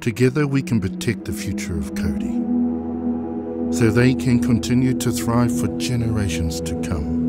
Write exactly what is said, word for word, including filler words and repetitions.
Together we can protect the future of Kauri, so they can continue to thrive for generations to come.